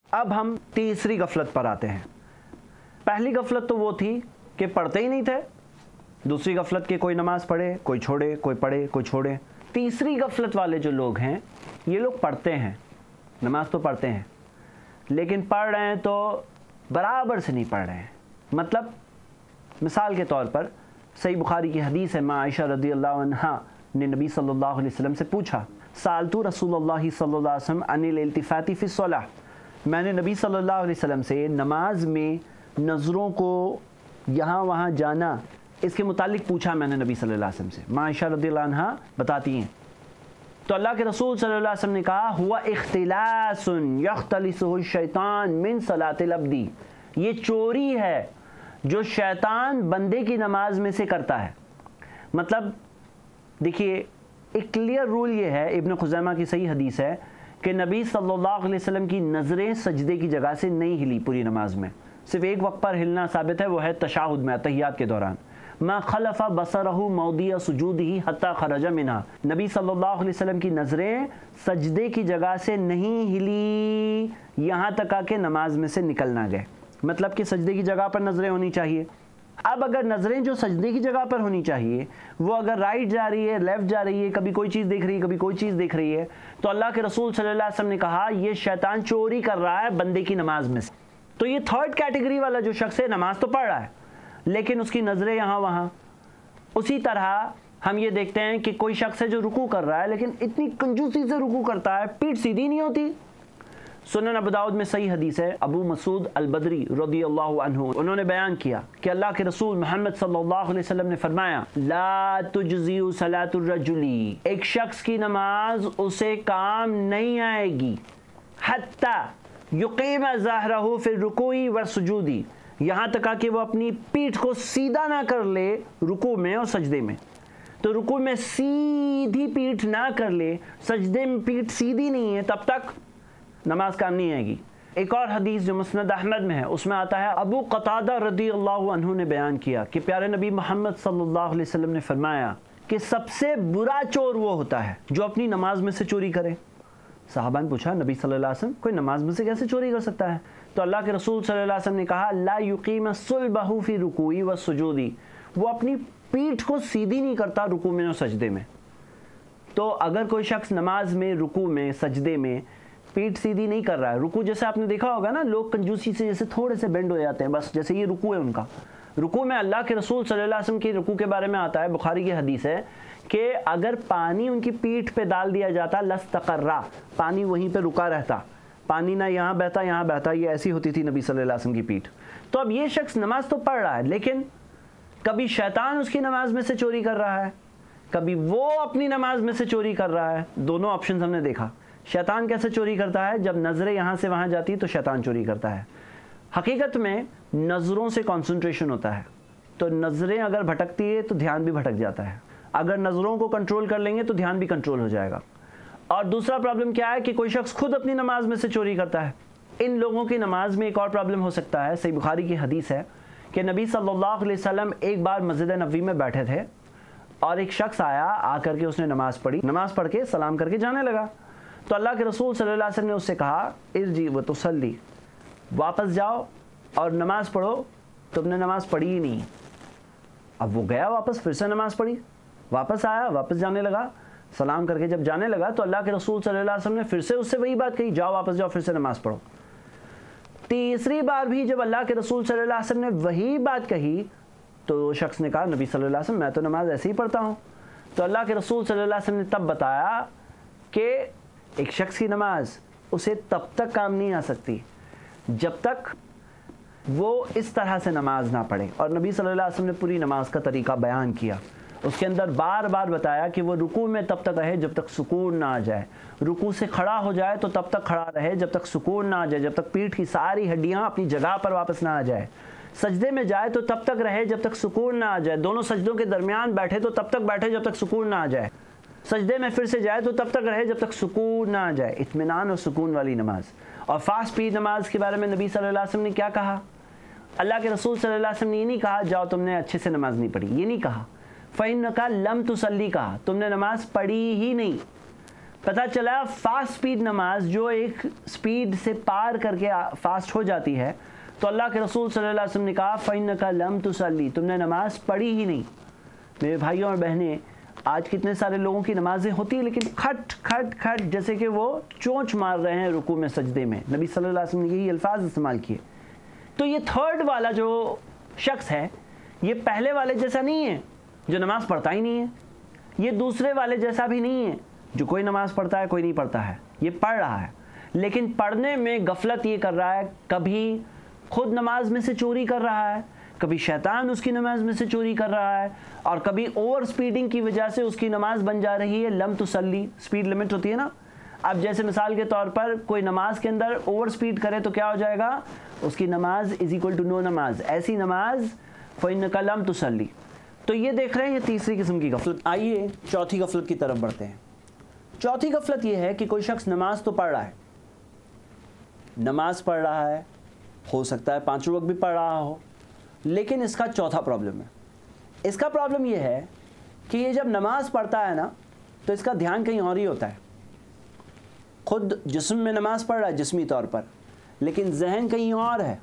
اب ہم تیسری غفلت پر آتے ہیں۔ پہلی غفلت تو وہ تھی کہ پڑھتے ہی نہیں تھے، دوسری غفلت کہ کوئی نماز پڑھے کوئی چھوڑے، کوئی پڑھے کوئی چھوڑے۔ تیسری غفلت والے جو لوگ ہیں یہ لوگ پڑھتے ہیں، نماز تو پڑھتے ہیں لیکن پڑھ رہے ہیں تو برابر سے نہیں پڑھ رہے ہیں۔ مطلب مثال کے طور پر صحیح بخاری کی حدیث ہے، ماں عائشہ رضی اللہ عنہا نے نبی صلی اللہ علیہ وسلم سے پوچھا، سالتو رسول اللہ صلی اللہ علیہ وسلم عن الالتفات فی الصلاۃ، میں نے نبی صلی اللہ علیہ وسلم سے نماز میں نظروں کو یہاں وہاں جانا اس کے متعلق پوچھا میں نے نبی صلی اللہ علیہ وسلم سے۔ ماں عائشہ رضی اللہ عنہا بتاتی ہیں تو اللہ کے رسول صلی اللہ علیہ وسلم نے کہا، ہوا اختلاس یختلسہ الشیطان من صلاۃ العبد، یہ چوری ہے جو شیطان بندے کی نماز میں سے کرتا ہے۔ مطلب دیکھیے ایک کلیئر رول یہ ہے، ابن خزیمہ کی صحیح حدیث ہے کہ نبی صلی اللہ علیہ وسلم کی نظریں سجدے کی جگہ سے نہیں ہلی پوری نماز میں، صرف ایک وقت پر ہلنا ثابت ہے، وہ ہے تشہد میں، تحیات کے دوران۔ ما خلف بصرہ موضع سجودہ حتی خرج منہا، نبی صلی اللہ علیہ وسلم کی نظریں سجدے کی جگہ سے نہیں ہلی یہاں تک کہ نماز میں سے نکل نہ گئے، مطلب کہ سجدے کی جگہ پر نظریں ہونی چاہیے۔ اب اگر نظریں جو سجدے کی جگہ پر ہونی چاہیے وہ اگر رائٹ جا رہی ہے، لیفٹ جا رہی ہے، کبھی کوئی چیز دیکھ رہی ہے کبھی کوئی چیز دیکھ رہی ہے، تو اللہ کے رسول صلی اللہ علیہ وسلم نے کہا یہ شیطان چوری کر رہا ہے بندے کی نماز میں سے۔ تو یہ تھرڈ کیٹیگری والا جو شخص ہے نماز تو پڑھ رہا ہے لیکن اس کی نظریں یہاں وہاں۔ اسی طرح ہم یہ دیکھتے ہیں کہ کوئی شخص ہے جو رکوع کر رہا ہے لیکن اتنی کنجوسی سے رکوع کرتا ہے، پیٹھ سیدھی نہیں ہوتی۔ سنن ابو داؤد میں صحیح حدیث ہے، ابو مسعود البدری رضی اللہ عنہ انہوں نے بیان کیا کہ اللہ کے رسول محمد صلی اللہ علیہ وسلم نے فرمایا، لا تجزی صلاۃ الرجل، ایک شخص کی نماز اسے کام نہیں آئے گی، حتی یقیم ظہرہ فی الرکوع والسجود، یہاں تک کہ وہ اپنی پیٹھ کو سیدھا نہ کر لے رکوع میں اور سجدے میں۔ تو رکوع میں سیدھی پیٹھ نہ کر لے، سجدے میں پیٹھ سیدھی نہیں ہے، تب تک نماز کام نہیں آئے گی۔ ایک اور حدیث جو مسند احمد میں ہے اس میں آتا ہے، ابو قتادہ رضی اللہ عنہ نے بیان کیا کہ پیارے نبی محمد صلی اللہ علیہ وسلم نے فرمایا کہ سب سے برا چور وہ ہوتا ہے جو اپنی نماز میں سے چوری کرے۔ صحابہ نے پوچھا، نبی صلی اللہ علیہ وسلم کوئی نماز میں سے کیسے چوری کر سکتا ہے؟ تو اللہ کے رسول صلی اللہ علیہ وسلم نے کہا، لا یقیم صلبہ فی رکوع والسجود، وہ اپنی پیٹھ کو سیدھی نہیں کرتا رکوع میں اور سجدے میں۔ تو اگر کوئی شخص نماز میں رکوع میں سجدے میں پیٹھ سیدھی نہیں کر رہا ہے، رکوع جیسے آپ نے دیکھا ہوگا نا، لوگ کنجوسی سے جیسے تھوڑے سے بینڈ ہو جاتے ہیں، بس جیسے یہ رکوع ہے ان کا۔ رکوع میں اللہ کے رسول صلی اللہ علیہ وسلم کی رکوع کے بارے میں آتا ہے، بخاری کی حدیث ہے کہ اگر پانی ان کی پیٹھ پہ ڈال دیا جاتا لستقرا، پانی وہیں پہ رکا رہتا، پانی نہ یہاں بہتا یہاں بہتا، یہ ایسی ہوتی تھی نبی صلی اللہ علیہ وسلم کی پیٹھ۔ تو اب یہ شخص نماز تو پڑھ رہا ہے لیکن کبھی شیطان اس کی نماز میں سے چوری کر رہا ہے، کبھی وہ اپنی نماز میں سے چوری کر رہا ہے۔ دونوں آپشنز ہم نے دیکھا۔ شیطان کیسے چوری کرتا ہے؟ جب نظریں یہاں سے وہاں جاتی تو شیطان چوری کرتا ہے۔ حقیقت میں نظروں سے کنسنٹریشن ہوتا ہے، تو نظریں اگر بھٹکتی ہے تو دھیان بھی بھٹک جاتا ہے، اگر نظروں کو کنٹرول کر لیں گے تو دھیان بھی کنٹرول ہو جائے گا۔ اور دوسرا پرابلم کیا ہے کہ کوئی شخص خود اپنی نماز میں سے چوری کرتا ہے۔ ان لوگوں کی نماز میں ایک اور پرابلم ہو سکتا ہے، صحیح بخاری کی حدیث ہے کہ نبی صلی اللہ علیہ وسلم ایک بار مسجد نبوی میں بیٹھے تھے اور ایک شخص آیا، آ کر کے اس نے نماز پڑھی، نماز پڑھ کے سلام کر کے جانے لگا۔ تو اللہ کے رسول صلی اللہ علیہ وسلم نے اس سے کہا، ارجی وتصلی، واپس جاؤ اور نماز پڑھو، تم نے نماز پڑھی ہی نہیں۔ اب وہ گیا واپس، پھر سے نماز پڑھی، واپس آیا، واپس جانے لگا، سلام کر کے جب جانے لگا تو اللہ کے رسول صلی اللہ علیہ وسلم نے پھر سے اس سے وہی بات کہی، جاؤ واپس جاؤ، پھر سے نماز پڑھو۔ تیسری بار بھی جب اللہ کے رسول صلی اللہ علیہ وسلم نے وہی بات کہی تو شخص نے کہا، نبی صلی اللہ علیہ وسلم میں تو نماز ایسے ہی پڑھتا ہوں۔ تو اللہ کے رسول صلی اللہ علیہ وسلم نے تب بتایا کہ ایک شخص کی نماز اسے تب تک کام نہیں آ سکتی جب تک وہ اس طرح سے نماز نہ پڑھے۔ اور نبی صلی اللہ علیہ وسلم نے پوری نماز کا طریقہ بیان کیا، اس کے اندر بار بار بتایا کہ وہ رکوع میں تب تک رہے جب تک سکون نہ آ جائے، رکوع سے کھڑا ہو جائے تو تب تک کھڑا رہے جب تک سکون نہ آ جائے، جب تک پیٹھ کی ساری ہڈیاں اپنی جگہ پر واپس نہ آ جائے، سجدے میں جائے تو تب تک رہے جب تک سکون نہ آ جائے، دونوں سجدوں کے درمیان بیٹھے تو تب تک بیٹھے جب تک سکون نہ آ جائے، سجدے میں پھر سے جائے تو تب تک رہے جب تک سکون نہ آ جائے، اطمینان اور سکون والی نماز۔ اور فاسٹ اسپیڈ نماز کے بارے میں نبی صلی اللہ علیہ وسلم نے کیا کہا؟ اللہ کے رسول صلی اللہ علیہ وسلم نے یہ نہیں کہا جاؤ تم نے اچھے سے نماز نہیں پڑھی، یہ نہیں کہا، فَإِنَّكَ لَمْ تُصَلِّ کہا، تم نے نماز پڑھی ہی نہیں۔ پتہ چلا فاسٹ سپیڈ نماز جو ایک سپیڈ سے پار کر کے فاسٹ ہو جاتی ہے، تو اللہ کے رسول صلی اللہ علیہ وسلم نے کہا فَإِنَّكَ لَمْ تُصَلِّ، تم نے نماز پڑھی ہی نہیں۔ میرے بھائیوں اور بہنیں، آج کتنے سارے لوگوں کی نمازیں ہوتی ہیں لیکن کھٹ کھٹ کھٹ جیسے کہ وہ چونچ مار رہے ہیں رکوع میں سجدے میں۔ نبی صلی اللہ علیہ وسلم نے یہی الفاظ استعمال کیے۔ تو یہ تھرڈ والا جو شخص ہے یہ پہلے والے جیسا نہیں ہے جو نماز پڑھتا ہی نہیں ہے، یہ دوسرے والے جیسا بھی نہیں ہے جو کوئی نماز پڑھتا ہے کوئی نہیں پڑھتا ہے، یہ پڑھ رہا ہے لیکن پڑھنے میں غفلت یہ کر رہا ہے، کبھی خود نماز میں سے چوری کر رہا ہے، کبھی شیطان اس کی نماز میں سے چوری کر رہا ہے، اور کبھی اوور سپیڈنگ کی وجہ سے اس کی نماز بن جا رہی ہے لم تصلی، سپیڈ لمٹ ہوتی ہے نا۔ اب جیسے مثال کے طور پر کوئی نماز کے اندر اوور سپیڈ کرے تو کیا ہو جائے گا، اس کی نماز از اکول ٹو نو نماز، ایسی نماز فَإِنَّكَ لَمْ تُصَلِّ۔ تو یہ دیکھ رہے ہیں یہ تیسری قسم کی غفلت۔ آئیے چوتھی غفلت کی طرف بڑھتے ہیں۔ چوتھی غفلت یہ ہے کہ کوئی شخص نماز تو پڑھ رہا ہے، نماز پڑھ رہا ہے، ہو سکتا ہے 5 وقت بھی پڑھ رہا ہو، لیکن اس کا چوتھا پرابلم ہے۔ اس کا پرابلم یہ ہے کہ یہ جب نماز پڑھتا ہے نا تو اس کا دھیان کہیں اور ہی ہوتا ہے۔ خود جسم میں نماز پڑھ رہا ہے جسمی طور پر، لیکن ذہن کہیں اور ہے۔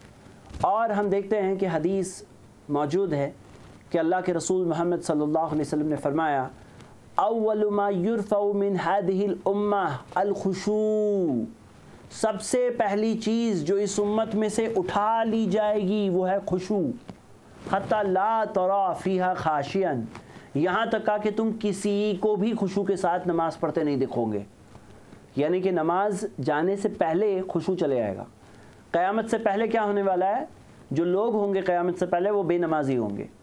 اور ہم دیکھتے ہیں کہ حدیث موجود ہے کہ اللہ کے رسول محمد صلی اللہ علیہ وسلم نے فرمایا اول ما یرفع من هذه الامہ الخشوع، سب سے پہلی چیز جو اس امت میں سے اٹھا لی جائے گی وہ ہے خشوع، حتی لا ترى فیہا خاشعا، یہاں تک کہ تم کسی کو بھی خشوع کے ساتھ نماز پڑھتے نہیں دیکھو گے۔ یعنی کہ نماز جانے سے پہلے خشوع چلے آئے گا۔ قیامت سے پہلے کیا ہونے والا ہے، جو لوگ ہوں گے قیامت سے پہلے وہ بے نمازی ہوں گے،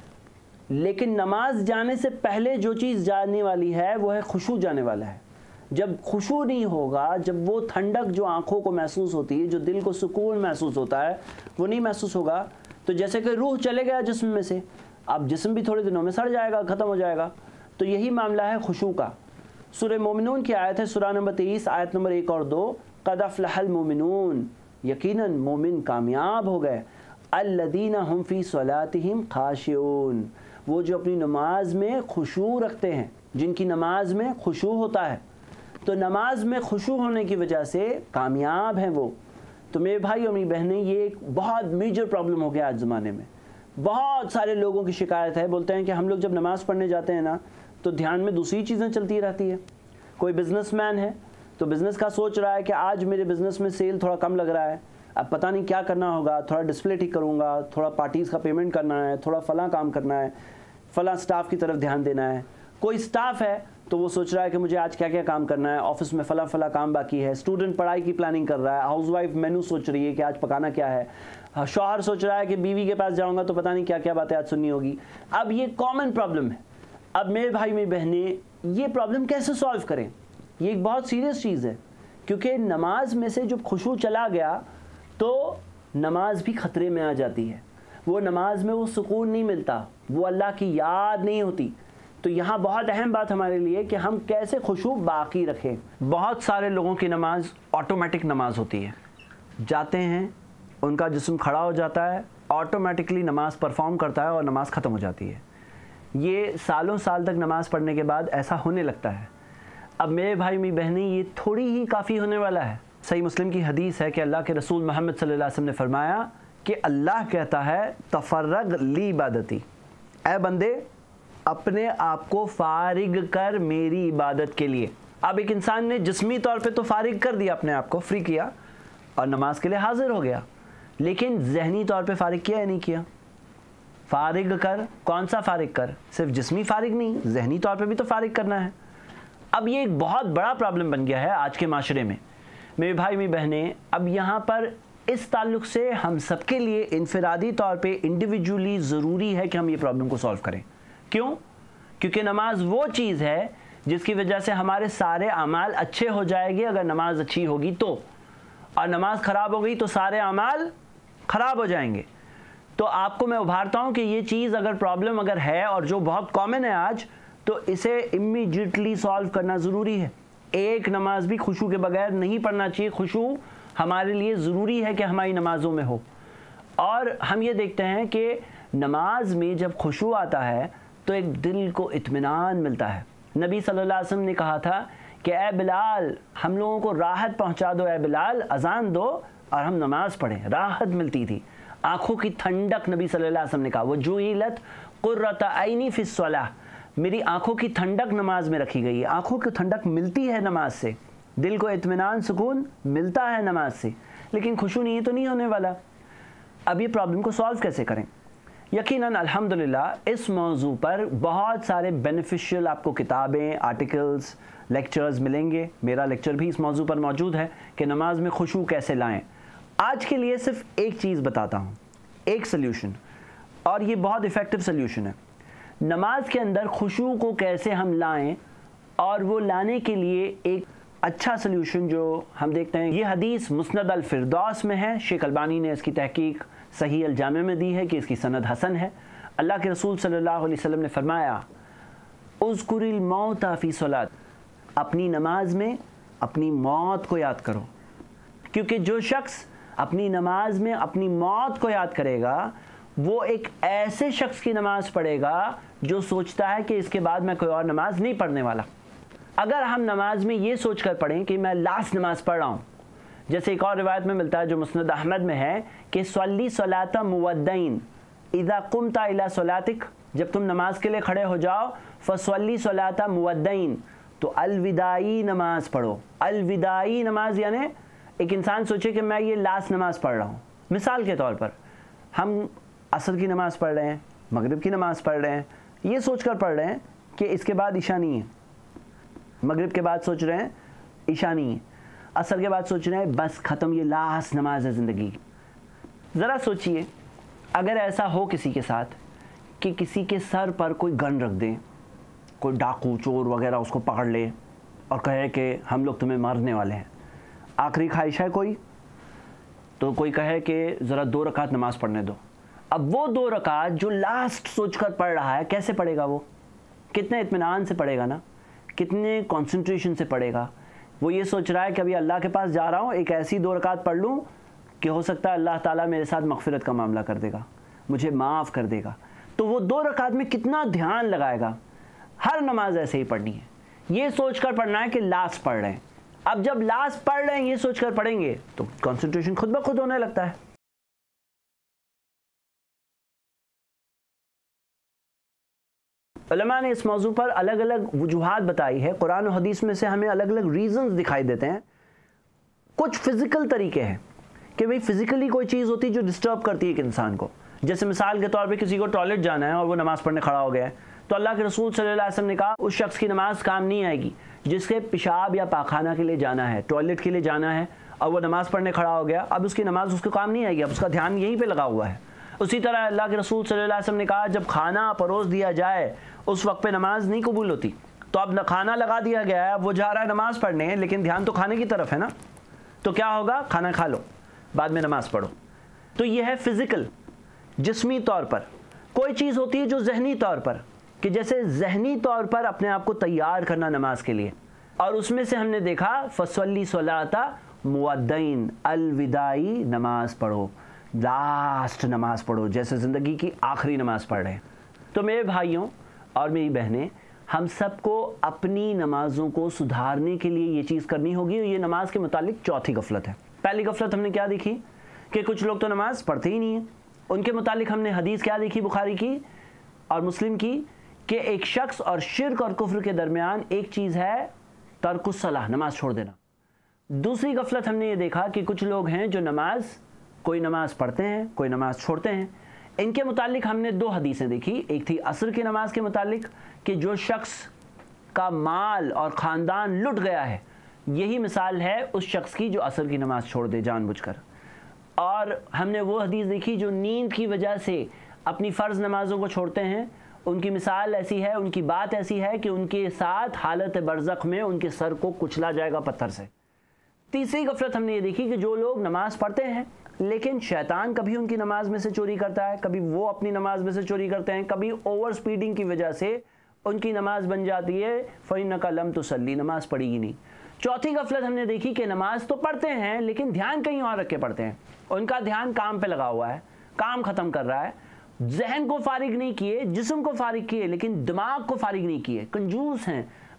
لیکن نماز جانے سے پہلے جو چیز جانے والی ہے وہ ہے خشوع جانے والا ہے۔ جب خشوع نہیں ہوگا، جب وہ ٹھنڈک جو آنکھوں کو محسوس ہوتی ہے، جو دل کو سکون محسوس ہوتا ہے وہ نہیں محسوس ہوگا، تو جیسے کہ روح چلے گیا جسم میں سے، اب جسم بھی تھوڑے دنوں میں سڑ جائے گا، ختم ہو جائے گا۔ تو یہی معاملہ ہے خشوع کا۔ سورہ مومنون کی آیت ہے، سورہ نمبر 23 آیت نمبر 1 اور 2، قد افلح المؤمنون، یقیناً مومن کامیاب ہو گئے، الذین هم فی صلاتہم خاشعون، وہ جو اپنی نماز میں خشوع رکھتے ہیں، جن کی نماز میں خشوع ہوتا ہے۔ تو نماز میں خشوع ہونے کی وجہ سے کامیاب ہیں وہ۔ تو میرے بھائی اور میری بہنیں، یہ ایک بہت میجر پرابلم ہو گیا آج زمانے میں۔ بہت سارے لوگوں کی شکایت ہے، بولتے ہیں کہ ہم لوگ جب نماز پڑھنے جاتے ہیں نا تو دھیان میں دوسری چیزیں چلتی رہتی ہے۔ کوئی بزنس مین ہے تو بزنس کا سوچ رہا ہے کہ آج میرے بزنس میں سیل تھوڑا کم لگ رہا ہے، اب پتہ نہیں کیا کرنا ہوگا، تھوڑا ڈسپلے ٹھیک کروں گا، تھوڑا پارٹیز کا پیمنٹ کرنا ہے، تھوڑا فلاں کام کرنا ہے، فلاں سٹاف کی طرف دھیان دینا ہے۔ کوئی سٹاف ہے تو وہ سوچ رہا ہے کہ مجھے آج کیا کیا کام کرنا ہے، آفس میں فلاں فلاں کام باقی ہے، اسٹوڈنٹ پڑھائی کی پلاننگ کر رہا ہے، ہاؤس وائف مینو سوچ رہی ہے کہ آج پکانا کیا ہے، شوہر سوچ رہا ہے کہ بیوی کے پاس جاؤں گا تو پتہ نہیں کیا کیا باتیں آج سننی ہوگی۔ اب یہ کامن پرابلم ہے۔ اب میرے بھائی میری بہنیں، یہ پرابلم کیسے سالو کریں؟ یہ ایک بہت سیریس چیز ہے، کیونکہ نماز میں سے جب خشوع چلا گیا تو نماز بھی خطرے میں آ جاتی ہے۔ وہ نماز میں وہ سکون نہیں ملتا، وہ اللہ کی یاد نہیں ہوتی۔ تو یہاں بہت اہم بات ہمارے لیے کہ ہم کیسے خشوع باقی رکھیں۔ بہت سارے لوگوں کی نماز آٹومیٹک نماز ہوتی ہے، جاتے ہیں ان کا جسم کھڑا ہو جاتا ہے، آٹومیٹکلی نماز پرفارم کرتا ہے اور نماز ختم ہو جاتی ہے۔ یہ سالوں سال تک نماز پڑھنے کے بعد ایسا ہونے لگتا ہے۔ اب میرے بھائی میری بہنیں، یہ تھوڑی ہی کافی ہونے والا ہے۔ صحیح مسلم کی حدیث ہے کہ اللہ کے رسول محمد صلی اللہ علیہ وسلم نے فرمایا کہ اللہ کہتا ہے تفرغ لی عبادتی، اے بندے اپنے آپ کو فارغ کر میری عبادت کے لیے۔ اب ایک انسان نے جسمی طور پہ تو فارغ کر دیا، اپنے آپ کو فری کیا اور نماز کے لیے حاضر ہو گیا، لیکن ذہنی طور پہ فارغ کیا یا نہیں کیا؟ فارغ کر، کون سا فارغ کر؟ صرف جسمی فارغ نہیں، ذہنی طور پہ بھی تو فارغ کرنا ہے۔ اب یہ ایک بہت بڑا پرابلم بن گیا ہے آج کے معاشرے میں۔ میرے بھائی میری بہنیں، اب یہاں پر اس تعلق سے ہم سب کے لیے انفرادی طور پہ انڈیویجولی ضروری ہے کہ ہم یہ پرابلم کو سالو کریں۔ کیوں؟ کیونکہ نماز وہ چیز ہے جس کی وجہ سے ہمارے سارے اعمال اچھے ہو جائیں گے اگر نماز اچھی ہوگی تو، اور نماز خراب ہو گئی تو سارے اعمال خراب ہو جائیں گے۔ تو آپ کو میں ابھارتا ہوں کہ یہ چیز اگر پرابلم اگر ہے اور جو بہت کامن ہے آج، تو اسے امیڈیٹلی سالو کرنا ضروری ہے۔ ایک نماز بھی خشوع کے بغیر نہیں پڑھنا چاہیے۔ خشوع ہمارے لیے ضروری ہے کہ ہماری نمازوں میں ہو۔ اور ہم یہ دیکھتے ہیں کہ نماز میں جب خشوع آتا ہے تو ایک دل کو اطمینان ملتا ہے۔ نبی صلی اللہ علیہ وسلم نے کہا تھا کہ اے بلال ہم لوگوں کو راحت پہنچا دو، اے بلال اذان دو اور ہم نماز پڑھیں، راحت ملتی تھی، آنکھوں کی ٹھنڈک نبی صلی اللہ علیہ وسلم نے کہا وجعلت قرۃ عینی فی الصلاۃ، میری آنکھوں کی ٹھنڈک نماز میں رکھی گئی ہے، آنکھوں کی ٹھنڈک ملتی ہے نماز سے، دل کو اطمینان سکون ملتا ہے نماز سے، لیکن خشوع نہیں تو نہیں ہونے والا۔ اب یہ پرابلم کو سالو کیسے کریں؟ یقیناً الحمدللہ اس موضوع پر بہت سارے بینیفیشیل آپ کو کتابیں، آرٹیکلز، لیکچرز ملیں گے، میرا لیکچر بھی اس موضوع پر موجود ہے کہ نماز میں خشوع کیسے لائیں۔ آج کے لیے صرف ایک چیز بتاتا ہوں، ایک سلیوشن، اور یہ بہت ایفیکٹو سلیوشن ہے۔ نماز کے اندر خشوع کو کیسے ہم لائیں، اور وہ لانے کے لیے ایک اچھا سلیوشن جو ہم دیکھتے ہیں، یہ حدیث مسند الفردوس میں ہے، شیخ البانی نے اس کی تحقیق صحیح الجامع میں دی ہے کہ اس کی سند حسن ہے۔ اللہ کے رسول صلی اللہ علیہ وسلم نے فرمایا اذکر الموت فی صلاۃ، اپنی نماز میں اپنی موت کو یاد کرو، کیونکہ جو شخص اپنی نماز میں اپنی موت کو یاد کرے گا وہ ایک ایسے شخص کی نماز پڑھے گا جو سوچتا ہے کہ اس کے بعد میں کوئی اور نماز نہیں پڑھنے والا۔ اگر ہم نماز میں یہ سوچ کر پڑھیں کہ میں لاسٹ نماز پڑھ رہا ہوں، جیسے ایک اور روایت میں ملتا ہے جو مسند احمد میں ہے کہ صلی صلاۃ مودعین اذا قمت الی صلاتک، جب تم نماز کے لیے کھڑے ہو جاؤ فصلی صلاۃ مودعین، تو الوداعی نماز پڑھو۔ الوداعی نماز یعنی ایک انسان سوچے کہ میں یہ لاسٹ نماز پڑھ رہا ہوں۔ مثال کے طور پر ہم عصر کی نماز پڑھ رہے ہیں، مغرب کی نماز پڑھ رہے ہیں، یہ سوچ کر پڑھ رہے ہیں کہ اس کے بعد عشاء نہیں ہے، مغرب کے بعد سوچ رہے ہیں عشاء نہیں ہے، عصر کے بعد سوچ رہے ہیں بس ختم، یہ لاسٹ نماز ہے زندگی کی۔ ذرا سوچئے اگر ایسا ہو کسی کے ساتھ کہ کسی کے سر پر کوئی گن رکھ دیں، کوئی ڈاکو چور وغیرہ اس کو پکڑ لے اور کہے کہ ہم لوگ تمہیں مارنے والے ہیں، آخری خواہش ہے کوئی، تو کوئی کہے کہ ذرا 2 رکعت نماز پڑھنے دو۔ اب وہ 2 رکعت جو لاسٹ سوچ کر پڑھ رہا ہے کیسے پڑھے گا؟ وہ کتنے اطمینان سے پڑھے گا نا، کتنے کنسنٹریشن سے پڑھے گا۔ وہ یہ سوچ رہا ہے کہ ابھی اللہ کے پاس جا رہا ہوں، ایک ایسی 2 رکعت پڑھ لوں کہ ہو سکتا ہے اللہ تعالیٰ میرے ساتھ مغفرت کا معاملہ کر دے گا، مجھے معاف کر دے گا۔ تو وہ 2 رکعت میں کتنا دھیان لگائے گا۔ ہر نماز ایسے ہی پڑھنی ہے، یہ سوچ کر پڑھنا ہے کہ لاسٹ پڑھ رہے ہیں۔ اب جب لاسٹ پڑھ رہے ہیں یہ سوچ کر پڑھیں گے تو کنسنٹریشن خود بخود ہونے لگتا ہے۔ علماء نے اس موضوع پر الگ الگ وجوہات بتائی ہے، قرآن و حدیث میں سے ہمیں الگ الگ ریزنز دکھائی دیتے ہیں۔ کچھ فزیکل طریقے ہیں کہ بھئی فزیکلی کوئی چیز ہوتی ہے جو ڈسٹرب کرتی ہے ایک انسان کو، جیسے مثال کے طور پہ کسی کو ٹوائلٹ جانا ہے اور وہ نماز پڑھنے کھڑا ہو گیا ہے، تو اللہ کے رسول صلی اللہ علیہ وسلم نے کہا اس شخص کی نماز کام نہیں آئے گی جس کے پیشاب یا پاخانہ کے لیے جانا ہے، ٹوائلٹ کے لیے جانا ہے، اور وہ نماز پڑھنے کھڑا ہو گیا، اب اس کی نماز اس کو کام نہیں آئے گی، اب اس کا دھیان یہیں پہ لگا ہوا ہے۔ اسی طرح اللہ کے رسول صلی اللہ علیہ وسلم نے کہا جب کھانا پروس دیا جائے اس وقت پہ نماز نہیں قبول ہوتی، تو اب کھانا لگا دیا گیا ہے، اب وہ جا رہا ہے نماز پڑھنے لیکن دھیان تو کھانے کی طرف ہے نا، تو کیا ہوگا؟ کھانا کھا لو بعد میں نماز پڑھو۔ تو یہ ہے فزیکل، جسمی طور پر۔ کوئی چیز ہوتی ہے جو ذہنی طور پر، کہ جیسے ذہنی طور پر اپنے آپ کو تیار کرنا نماز کے لیے، اور اس میں سے ہم نے دیکھا فصلی صلاۃ مودعین، الوداعی نماز پڑھو، لاسٹ نماز پڑھو، جیسے زندگی کی آخری نماز پڑھ رہے ہیں۔ تو میرے بھائیوں اور میری بہنیں، ہم سب کو اپنی نمازوں کو سدھارنے کے لیے یہ چیز کرنی ہوگی، اور یہ نماز کے متعلق چوتھی غفلت ہے۔ پہلی غفلت ہم نے کیا دیکھی کہ کچھ لوگ تو نماز پڑھتے ہی نہیں ہیں، ان کے متعلق ہم نے حدیث کیا دیکھی بخاری کی اور مسلم کی کہ ایک شخص اور شرک اور کفر کے درمیان ایک چیز ہے ترک الصلاۃ، نماز چھوڑ دینا۔ دوسری غفلت ہم نے یہ دیکھا کہ کچھ لوگ ہیں جو کوئی نماز پڑھتے ہیں کوئی نماز چھوڑتے ہیں۔ ان کے متعلق ہم نے 2 حدیثیں دیکھی، ایک تھی عصر کی نماز کے متعلق کہ جو شخص کا مال اور خاندان لٹ گیا ہے، یہی مثال ہے اس شخص کی جو عصر کی نماز چھوڑ دے جان بوجھ کر۔ اور ہم نے وہ حدیث دیکھی جو نیند کی وجہ سے اپنی فرض نمازوں کو چھوڑتے ہیں، ان کی مثال ایسی ہے، ان کی بات ایسی ہے کہ ان کے ساتھ حالت برزخ میں ان کے سر کو کچلا جائے گا پتھر سے۔ تیسری غفلت ہم نے یہ دیکھی کہ جو لوگ نماز پڑھتے ہیں لیکن شیطان کبھی ان کی نماز میں سے چوری کرتا ہے، کبھی وہ اپنی نماز میں سے چوری کرتے ہیں، کبھی اوور سپیڈنگ کی وجہ سے ان کی نماز بن جاتی ہے فَإِنَّكَ لَمْ تُصَلِّ، نماز پڑھی ہی نہیں۔ چوتھی غفلت ہم نے دیکھی کہ نماز تو پڑھتے ہیں لیکن دھیان کہیں اور رکھ کے پڑھتے ہیں، ان کا دھیان کام پہ لگا ہوا ہے، کام ختم کر رہا ہے، ذہن کو فارغ نہیں کیے، جسم کو فارغ کیے لیکن دماغ کو فارغ نہیں کیے، کنجوس ہیں،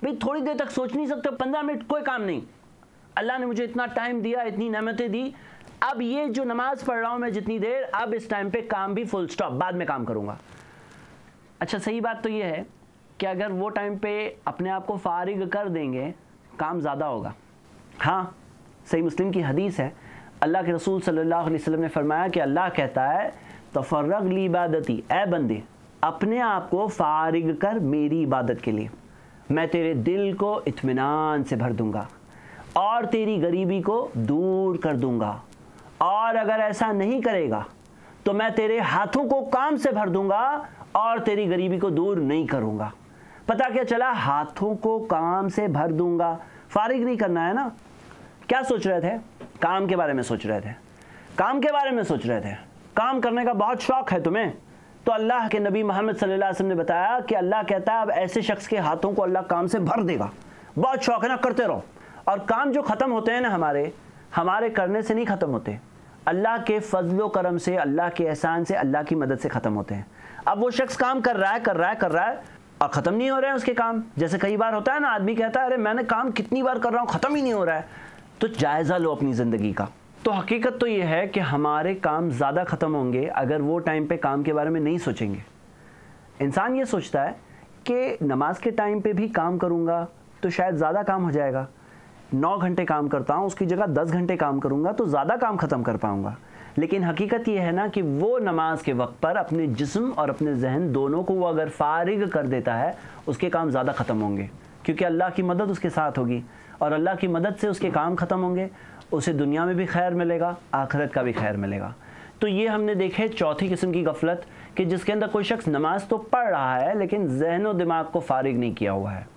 भाई थोड़ी देर तक सोच नहीं सकते, 15 मिनट कोई काम नहीं, अल्लाह ने मुझे इतना टाइम दिया, इतनी नेमतें दी, अब ये जो नमाज पढ़ रहा हूँ मैं जितनी देर, अब इस टाइम पे काम भी फुल स्टॉप, बाद में काम करूँगा। अच्छा सही बात तो ये है कि अगर वो टाइम पे अपने आप को फारिग कर देंगे काम ज़्यादा होगा। हाँ, सही मुस्लिम की हदीस है, अल्लाह के रसूल सल्लल्लाहु अलैहि वसल्लम ने फरमाया कि अल्लाह कहता है तफर्रग ली इबादती, ए बंदे अपने आप को फारिग कर मेरी इबादत के लिए, मैं तेरे दिल को इत्मीनान से भर दूंगा और तेरी गरीबी को दूर कर दूंगा, और अगर ऐसा नहीं करेगा तो मैं तेरे हाथों को काम से भर दूंगा और तेरी गरीबी को दूर नहीं करूंगा। पता क्या चला, हाथों को काम से भर दूंगा, फारिग नहीं करना है ना। क्या सोच रहे थे? काम के बारे में सोच रहे थे, काम के बारे में सोच रहे थे, काम करने का बहुत शौक है तुम्हें, तो अल्लाह के नबी मोहम्मद सल्लल्लाहु अलैहि वसल्लम ने बताया कि अल्लाह कहता है अब ऐसे शख्स के हाथों को अल्लाह काम से भर देगा, बहुत शौक है ना, करते रहो। और काम जो ख़त्म होते हैं ना हमारे करने से नहीं ख़त्म होते, अल्लाह के फजलो करम से, अल्लाह के एहसान से, अल्लाह की मदद से ख़त्म होते हैं। अब वो शख्स काम कर रहा है और ख़त्म नहीं हो रहे हैं उसके काम। जैसे कई बार होता है ना, आदमी कहता है अरे मैंने काम कितनी बार कर रहा हूँ ख़त्म ही नहीं हो रहा है, तो जायज़ा लो अपनी ज़िंदगी का। तो हकीकत तो ये है कि हमारे काम ज़्यादा ख़त्म होंगे अगर वो टाइम पे काम के बारे में नहीं सोचेंगे। इंसान ये सोचता है कि नमाज के टाइम पे भी काम करूँगा तो शायद ज़्यादा काम हो जाएगा, 9 घंटे काम करता हूँ उसकी जगह 10 घंटे काम करूँगा तो ज़्यादा काम ख़त्म कर पाऊँगा। लेकिन हकीकत ये है ना कि वो नमाज के वक्त पर अपने जिस्म और अपने जहन दोनों को वो अगर फारिग कर देता है उसके काम ज़्यादा ख़त्म होंगे, क्योंकि अल्लाह की मदद उसके साथ होगी और अल्लाह की मदद से उसके काम ख़त्म होंगे, उसे दुनिया में भी खैर मिलेगा, आखिरत का भी खैर मिलेगा। तो ये हमने देखे चौथी किस्म की गफलत कि जिसके अंदर कोई शख्स नमाज तो पढ़ रहा है लेकिन जहन और दिमाग को फारिग नहीं किया हुआ है।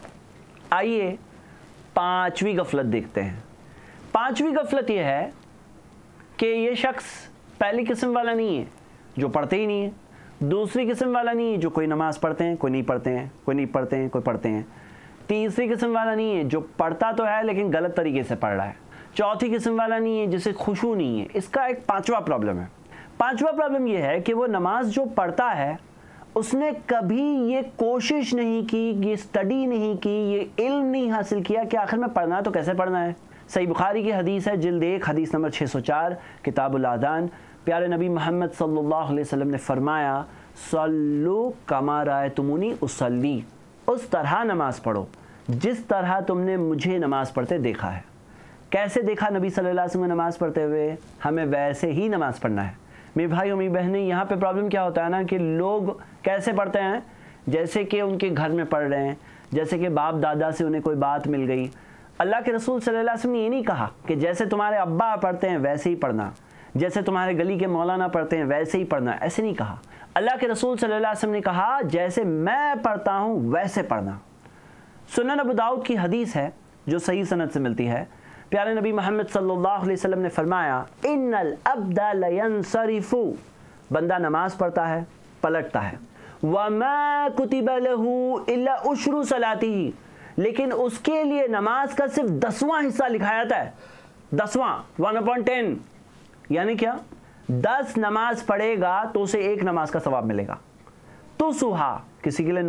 आइए पांचवी गफलत देखते हैं। पांचवी गफलत ये है कि ये शख्स पहली किस्म वाला नहीं है जो पढ़ते ही नहीं है, दूसरी किस्म वाला नहीं है जो कोई नमाज पढ़ते हैं कोई नहीं पढ़ते हैं, कोई नहीं पढ़ते हैं कोई पढ़ते हैं, तीसरी किस्म वाला नहीं है जो पढ़ता तो है लेकिन गलत तरीके से पढ़ रहा है, चौथी किस्म वाला नहीं है जिसे खुशू नहीं है। इसका एक पांचवा प्रॉब्लम है। पांचवा प्रॉब्लम यह है कि वो नमाज जो पढ़ता है उसने कभी ये कोशिश नहीं की, ये स्टडी नहीं की, ये इल्म नहीं हासिल किया कि आखिर में पढ़ना है तो कैसे पढ़ना है। सही बुखारी की हदीस है, जिल्द 1 हदीस नंबर 604, किताबुल आज़ान। प्यारे नबी मोहम्मद सल्लल्लाहु अलैहि वसल्लम ने फरमाया सल्लू कमा रायतुमुनी उसल्ली, उस तरह नमाज पढ़ो जिस तरह तुमने मुझे नमाज पढ़ते देखा है। कैसे देखा नबी सल्लल्लाहु अलैहि वसल्लम नमाज पढ़ते हुए? हमें वैसे ही नमाज पढ़ना है। मेरे भाई और मेरी बहनें, यहाँ पे प्रॉब्लम क्या होता है ना कि लोग कैसे पढ़ते हैं, जैसे कि उनके घर में पढ़ रहे हैं, जैसे कि बाप दादा से उन्हें कोई बात मिल गई। अल्लाह के रसूल सल्लल्लाहु अलैहि वसल्लम ने ये नहीं कहा कि जैसे तुम्हारे अब्बा पढ़ते हैं वैसे ही पढ़ना, जैसे तुम्हारे गली के मौलाना पढ़ते हैं वैसे ही पढ़ना, ऐसे नहीं कहा। अल्लाह के रसूल सल्लल्लाहु अलैहि वसल्लम ने कहा जैसे मैं पढ़ता हूँ वैसे पढ़ना। सुनन अबू दाऊद की हदीस है जो सही सनद से मिलती है। प्यारे नबी मोहम्मद सल्लल्लाहु अलैहि वसल्लम ने फरमाया इन्नल अब्दा लयंसरिफु, बंदा नमाज पढ़ता है पलटता है, वमा कुतिबा लहू इल्ला उश्रु सलातिही, लेकिन उसके लिए नमाज का सिर्फ 10वां हिस्सा लिखा जाता है। 10वां 1/10, यानी क्या? 10 नमाज पढ़ेगा तो उसे 1 नमाज का सवाब मिलेगा। तो सुहा किसी के लिए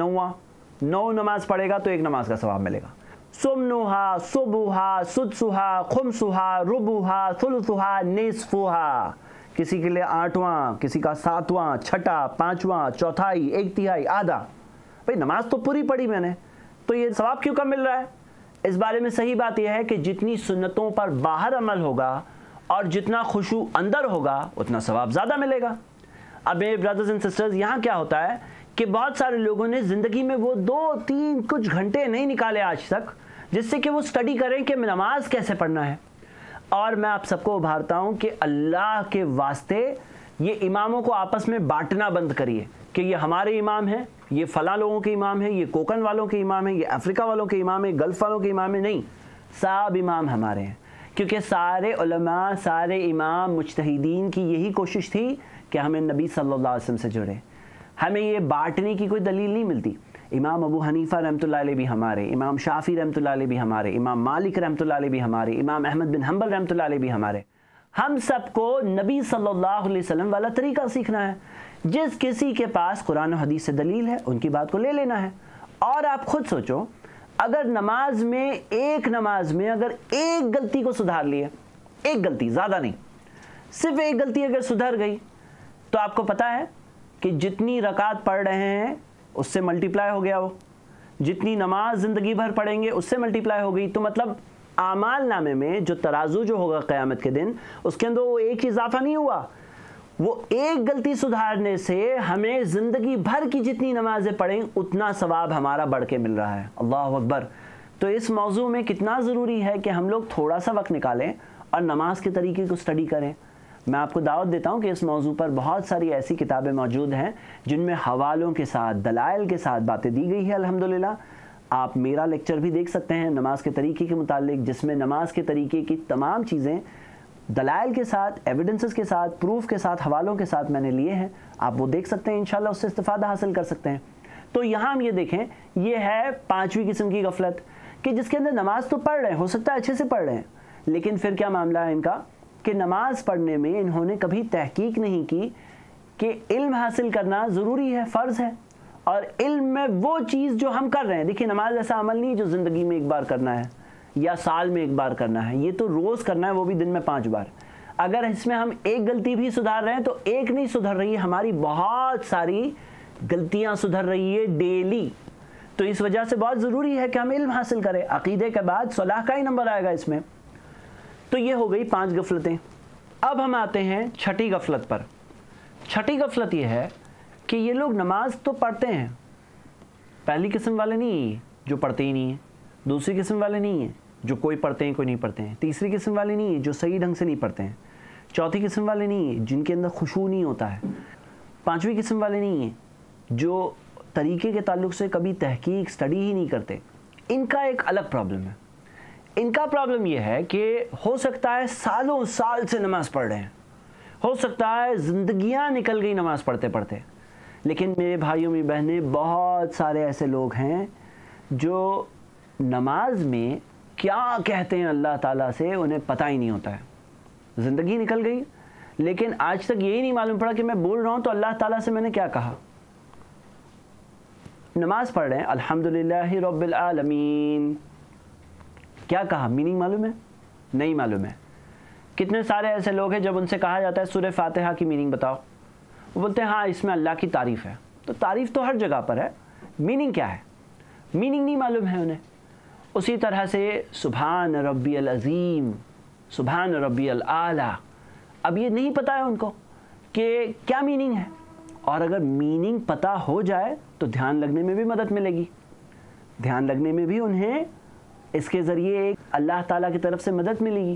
9 नमाज पढ़ेगा तो 1 नमाज का सवाब मिलेगा। सुमनुहा, सुबुहा, सुदसुहा, खुमसुहा, रुबुहा, सुलसुहा, निस्फुहा, किसी के लिए 8वां, किसी का 7वां, छठा, 5वां, चौथाई, 1/3, आधा। भाई नमाज तो पूरी पढ़ी मैंने, तो ये सवाब क्यों कम मिल रहा है? इस बारे में सही बात यह है कि जितनी सुन्नतों पर बाहर अमल होगा और जितना खुशू अंदर होगा उतना सवाब ज़्यादा मिलेगा। अब मेरे ब्रदर्स एंड सिस्टर्स, यहाँ क्या होता है कि बहुत सारे लोगों ने ज़िंदगी में वो 2-3 कुछ घंटे नहीं निकाले आज तक जिससे कि वो स्टडी करें कि नमाज कैसे पढ़ना है। और मैं आप सबको उभारता हूँ कि अल्लाह के वास्ते ये इमामों को आपस में बांटना बंद करिए कि ये हमारे इमाम हैं, ये फ़लाँ लोगों के इमाम हैं, ये कोकन वालों के इमाम हैं, ये अफ्रीका वालों के इमाम हैं, गल्फ़ वालों के इमाम हैं। नहीं, सब इमाम हमारे हैं, क्योंकि सारे उलमा, सारे इमाम, मुज्तहिदीन की यही कोशिश थी कि हमें नबी सल्लल्लाहु अलैहि वसल्लम से जुड़े। हमें ये बांटने की कोई दलील नहीं मिलती। इमाम अबू हनीफ़ा रहमतुल्लाह अलैह भी हमारे, इमाम शाफ़ी रहमतुल्लाह अलैह भी हमारे, इमाम मालिक रहमतुल्लाह अलैह भी हमारे, इमाम अहमद बिन हम्बल रहमतुल्लाह अलैह भी हमारे। हम सबको नबी सल्लल्लाहु अलैहि वसल्लम वाला तरीका सीखना है। जिस किसी के पास कुरान और हदीस से दलील है उनकी बात को ले लेना है। और आप खुद सोचो, अगर नमाज में अगर एक गलती को सुधार लिए, एक गलती, ज़्यादा नहीं, सिर्फ एक गलती अगर सुधर गई, तो आपको पता है कि जितनी रकात पढ़ रहे हैं उससे मल्टीप्लाई हो गया, वो जितनी नमाज ज़िंदगी भर पढ़ेंगे उससे मल्टीप्लाई हो गई। तो मतलब आमाल नामे में जो तराजू जो होगा क़यामत के दिन, उसके अंदर वो एक ही इजाफा नहीं हुआ, वो एक गलती सुधारने से हमें ज़िंदगी भर की जितनी नमाज़ें पढ़ें उतना सवाब हमारा बढ़ के मिल रहा है। अल्लाह अकबर। तो इस मौजू में कितना ज़रूरी है कि हम लोग थोड़ा सा वक्त निकालें और नमाज के तरीके को स्टडी करें। मैं आपको दावत देता हूं कि इस मौजू पर बहुत सारी ऐसी किताबें मौजूद हैं जिनमें हवालों के साथ, दलाइल के साथ बातें दी गई है। अल्हम्दुलिल्लाह आप मेरा लेक्चर भी देख सकते हैं नमाज के तरीके के मुतालिक, जिसमें नमाज के तरीके की तमाम चीज़ें दलाइल के साथ, एविडेंसेस के साथ, प्रूफ के साथ, हवालों के साथ मैंने लिए हैं। आप वो देख सकते हैं, इंशाल्लाह उससे इस्तिफादा हासिल कर सकते हैं। तो यहाँ हम ये देखें, ये है 5वीं किस्म की गफलत कि जिसके अंदर नमाज तो पढ़ रहे हैं, हो सकता है अच्छे से पढ़ रहे हैं, लेकिन फिर क्या मामला है इनका कि नमाज पढ़ने में इन्होंने कभी तहकीक नहीं की कि इल्म हासिल करना ज़रूरी है, फ़र्ज़ है, और इल्म में वो चीज़ जो हम कर रहे हैं। देखिए नमाज ऐसा अमल नहीं जो ज़िंदगी में एक बार करना है या साल में एक बार करना है, ये तो रोज़ करना है, वो भी दिन में 5 बार। अगर इसमें हम एक गलती भी सुधार रहे हैं तो एक नहीं सुधर रही है, हमारी बहुत सारी गलतियाँ सुधर रही है डेली। तो इस वजह से बहुत ज़रूरी है कि हम इल्म हासिल करें। अक़ीदे के बाद सलाह का ही नंबर आएगा इसमें। तो ये हो गई 5 गफलतें। अब हम आते हैं छठी गफलत पर। छठी गफलत ये है कि ये लोग नमाज तो पढ़ते हैं, पहली किस्म वाले नहीं है जो पढ़ते ही नहीं है, दूसरी किस्म वाले नहीं है जो कोई पढ़ते हैं कोई नहीं पढ़ते हैं, तीसरी किस्म वाले नहीं है जो सही ढंग से नहीं पढ़ते हैं, चौथी किस्म वाले नहीं है जिनके अंदर खुशू नहीं होता है, 5वीं किस्म वाले नहीं है जो तरीके के ताल्लुक से कभी तहकीक स्टडी ही नहीं करते। इनका एक अलग प्रॉब्लम है। इनका प्रॉब्लम यह है कि हो सकता है सालों साल से नमाज पढ़ रहे हैं, हो सकता है ज़िंदगियां निकल गई नमाज पढ़ते पढ़ते, लेकिन मेरे भाइयों मेरी बहनें, बहुत सारे ऐसे लोग हैं जो नमाज में क्या कहते हैं अल्लाह ताला से उन्हें पता ही नहीं होता है। ज़िंदगी निकल गई लेकिन आज तक यही नहीं मालूम पड़ा कि मैं बोल रहा हूँ तो अल्लाह ताला से मैंने क्या कहा। नमाज पढ़ रहे हैं, अल्हम्दुलिल्लाहि रब्बिल आलमीन, क्या कहा, मीनिंग मालूम है? नहीं मालूम है। कितने सारे ऐसे लोग हैं जब उनसे कहा जाता है सूरह फातिहा की मीनिंग बताओ, वो बोलते हैं हाँ इसमें अल्लाह की तारीफ़ है। तो तारीफ़ तो हर जगह पर है, मीनिंग क्या है, मीनिंग नहीं मालूम है उन्हें। उसी तरह से सुभान रब्बियल अज़ीम, सुभान रब्बियल आला, अब ये नहीं पता है उनको कि क्या मीनिंग है। और अगर मीनिंग पता हो जाए तो ध्यान लगने में भी मदद मिलेगी, ध्यान लगने में भी उन्हें इसके ज़रिए एक अल्लाह ताला की तरफ से मदद मिलेगी।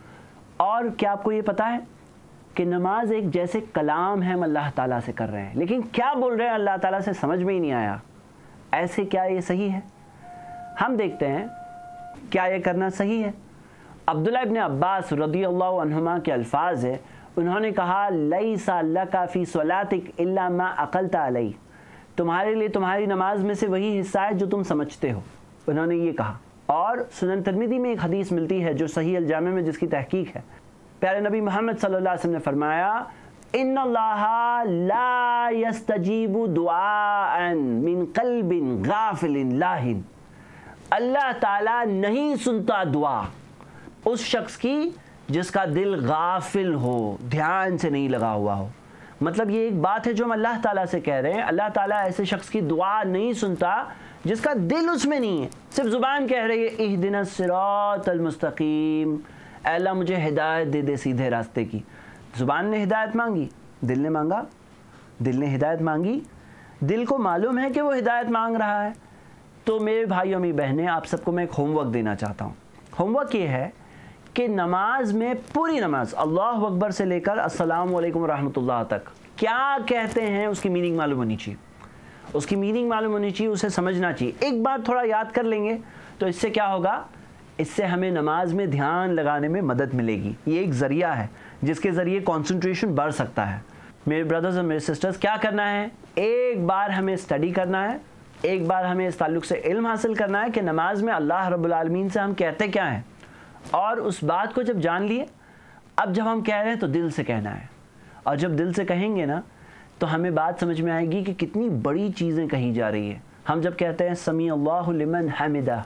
और क्या आपको ये पता है कि नमाज एक जैसे कलाम है, हम अल्लाह ताला से कर रहे हैं, लेकिन क्या बोल रहे हैं अल्लाह ताला से समझ में ही नहीं आया। ऐसे क्या ये सही है? हम देखते हैं क्या ये करना सही है। अब्दुल्लाह इब्न अब्बास रज़ियल्लाहु अन्हुमा के अल्फाज है, उन्होंने कहा लैसा लका फ़ी सलातिक इल्ला मा अक़लता अलैहि, तुम्हारे लिए तुम्हारी नमाज में से वही हिस्सा है जो तुम समझते हो, उन्होंने ये कहा। और सुनन तिर्मिज़ी में एक हदीस मिलती है जो सही अल जामे में जिसकी तहकीक है, प्यारे नबी मोहम्मद सल्लल्लाहु अलैहि वसल्लम ने फरमाया इन्नल्लाहा ला यस्तजीबु दुआअन मिन क़ल्बिन गाफ़िलिन लाहिन, अल्लाह ताला नहीं सुनता दुआ उस शख्स की जिसका दिल गाफिल हो, ध्यान से नहीं लगा हुआ हो। मतलब ये एक बात है जो हम अल्लाह ताला से कह रहे हैं, अल्लाह ताला ऐसे शख्स की दुआ नहीं सुनता जिसका दिल उसमें नहीं है, सिर्फ ज़ुबान कह रही है इहदिनस सिरातल मुस्तकीम, अल्लाह मुझे हिदायत दे दे सीधे रास्ते की। ज़ुबान ने हिदायत मांगी, दिल ने मांगा, दिल ने हिदायत मांगी, दिल को मालूम है कि वो हिदायत मांग रहा है। तो मेरे भाइयों मेरी बहनें, आप सबको मैं एक होमवर्क देना चाहता हूँ। होमवर्क ये है कि नमाज में, पूरी नमाज अल्लाह अकबर से लेकर अस्सलामु अलैकुम रहमतुल्लाह तक क्या कहते हैं उसकी मीनिंग मालूम होनी चाहिए, उसकी मीनिंग मालूम होनी चाहिए, उसे समझना चाहिए। एक बार थोड़ा याद कर लेंगे तो इससे क्या होगा, इससे हमें नमाज में ध्यान लगाने में मदद मिलेगी। ये एक ज़रिया है जिसके ज़रिए कंसंट्रेशन बढ़ सकता है। मेरे ब्रदर्स और मेरे सिस्टर्स, क्या करना है, एक बार हमें स्टडी करना है, एक बार हमें इस ताल्लुक़ से इल्म हासिल करना है कि नमाज में अल्लाह रब्बुल आलमीन से हम कहते क्या हैं, और उस बात को जब जान लिए, अब जब हम कह रहे हैं तो दिल से कहना है। और जब दिल से कहेंगे ना तो हमें बात समझ में आएगी कि कितनी बड़ी चीज़ें कही जा रही है। हम जब कहते हैं समी अल्लाहु लिमन हमिदा,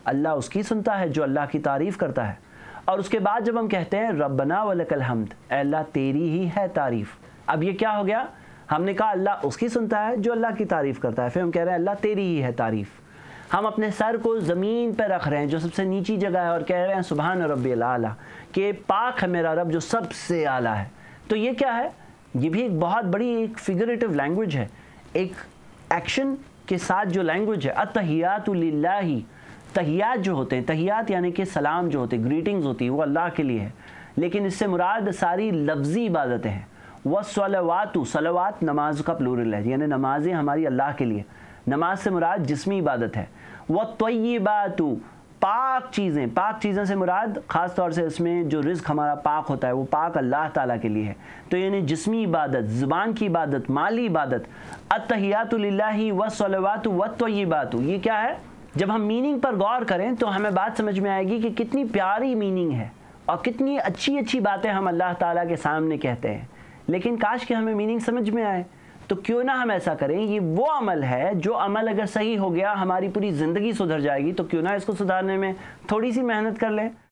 اللہ اس کی سنتا ہے جو اللہ کی تعریف کرتا ہے. اور اس کے بعد جب ہم کہتے ہیں ربنا ولک الحمد، اے اللہ تیری ہی ہے تعریف، اب یہ کیا ہو گیا؟ ہم نے کہا اللہ اس کی سنتا ہے جو اللہ کی تعریف کرتا ہے، پھر ہم کہہ رہے ہیں اللہ تیری ہی ہے تعریف. ہم اپنے سر کو زمین پہ رکھ رہے ہیں جو سب سے نیچی جگہ ہے، اور کہہ رہے ہیں سبحان ربی الاعلیٰ، کہ پاک ہے میرا رب جو سب سے اعلیٰ ہے. تو یہ کیا ہے؟ یہ بھی ایک بہت بڑی ایک فگریٹو لینگویج ہے، ایک ایکشن کے ساتھ جو لینگویج ہے. التحیات للہ، تحیات جو ہوتے ہیں، تحیات یعنی کہ سلام جو ہوتے ہیں، گریٹنگز ہوتی ہیں، وہ اللہ کے لیے ہے، لیکن اس سے مراد ساری لفظی عبادتیں ہیں. والصلوات، صلوات نماز کا پلورل ہے، یعنی نمازیں ہماری اللہ کے لیے، نماز سے مراد جسمی عبادت ہے. والطیبات، پاک چیزیں، پاک چیزیں سے مراد خاص طور سے اس میں جو رزق ہمارا پاک ہوتا ہے وہ پاک اللہ تعالیٰ کے لیے ہے. تو یعنی جسمی عبادت، زبان کی عبادت، مالی عبادت. التحیات للہ والصلوات والطیبات، یہ کیا ہے؟ جب ہم میننگ پر غور کریں تو ہمیں بات سمجھ میں آئے گی کہ کتنی پیاری میننگ ہے اور کتنی اچھی اچھی باتیں ہم اللہ تعالیٰ کے سامنے کہتے ہیں. لیکن کاش کہ ہمیں میننگ سمجھ میں آئے. تو کیوں نہ ہم ایسا کریں، یہ وہ عمل ہے جو عمل اگر صحیح ہو گیا ہماری پوری زندگی سدھر جائے گی، تو کیوں نہ اس کو سدھارنے میں تھوڑی سی محنت کر لیں.